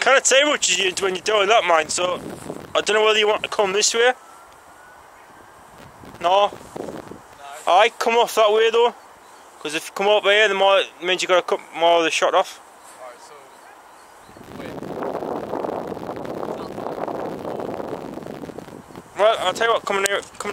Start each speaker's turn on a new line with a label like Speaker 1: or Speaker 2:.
Speaker 1: can't say much when you're doing that, man, so I don't know whether you want to come this way. No? I come off that way though, because if you come up here, the more it means you got to cut more of the shot off.
Speaker 2: Alright, so wait.
Speaker 1: Well, I'll tell you what, come in here.